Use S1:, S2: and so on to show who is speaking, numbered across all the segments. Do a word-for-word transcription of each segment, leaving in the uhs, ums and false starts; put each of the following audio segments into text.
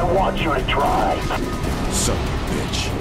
S1: want you to try.
S2: Son of a bitch.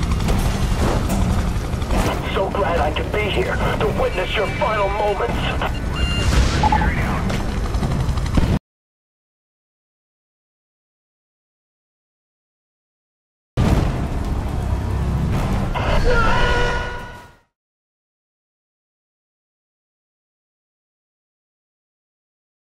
S1: So glad I could be here to witness your final moments.